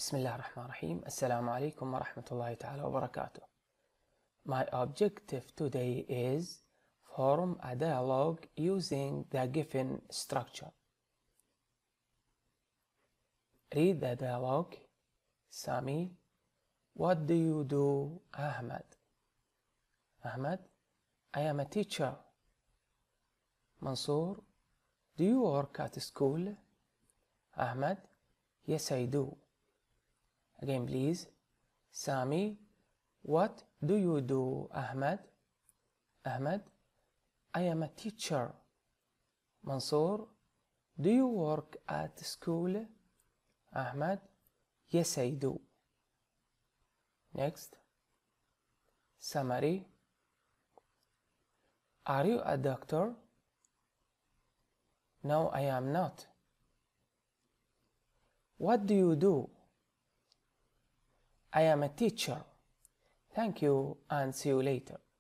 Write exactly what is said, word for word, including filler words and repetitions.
بسم الله الرحمن الرحيم. السلام عليكم ورحمة الله تعالى وبركاته. My objective today is form a dialogue using the given structure. Read the dialogue. Sami, what do you do? Ahmed. Ahmed, I am a teacher. Mansour, do you work at school? Ahmed, yes I do. Again please. Sami, what do you do? Ahmed. Ahmed, I am a teacher. Mansour, do you work at school? Ahmed, yes I do. Next. Summary. Are you a doctor? No, I am not. What do you do? I am a teacher. Thank you and see you later.